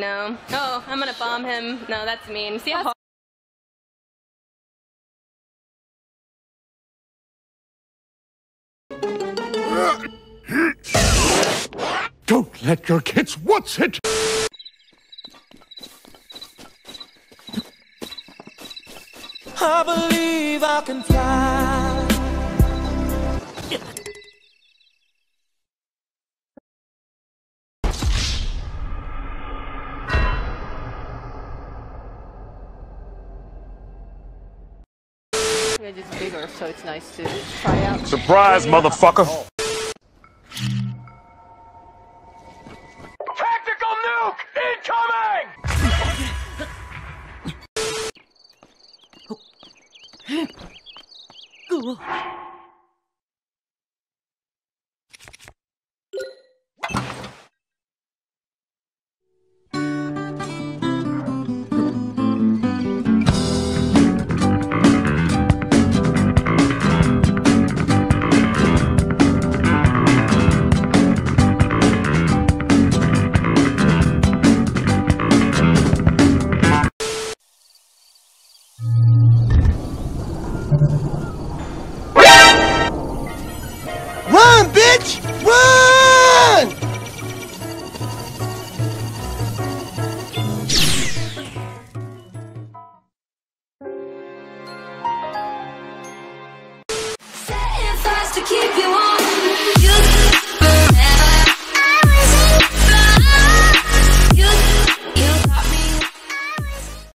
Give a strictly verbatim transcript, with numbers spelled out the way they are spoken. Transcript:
No. Oh, I'm gonna bomb him. No, that's mean. See how hard. Don't let your kids what's it? I believe I can fly. It's bigger, so it's nice to try out. Surprise, motherfucker!